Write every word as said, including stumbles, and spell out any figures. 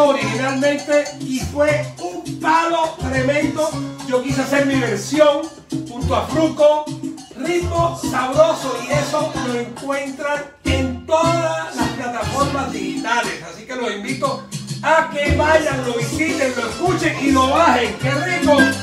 video originalmente y fue un palo tremendo. Yo quise hacer mi versión junto a Fruco, ritmo sabroso, y eso lo encuentran en todas las plataformas digitales. Así que los invito a que vayan, lo visiten, lo escuchen y lo bajen. ¡Qué rico!